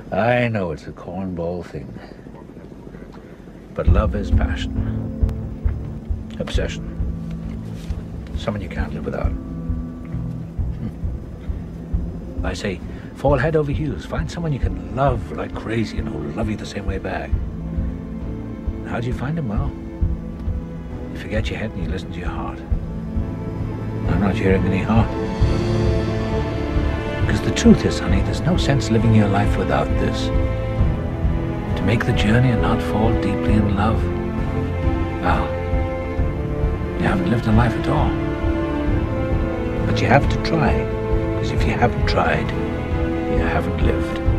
I know it's a cornball thing. But love is passion. Obsession. Someone you can't live without. I say, fall head over heels. Find someone you can love like crazy and who'll love you the same way back. How do you find him? Well, you forget your head and you listen to your heart. I'm not hearing any heart. Because the truth is, honey, there's no sense living your life without this. To make the journey and not fall deeply in love, well, you haven't lived a life at all. But you have to try. Because if you haven't tried, you haven't lived.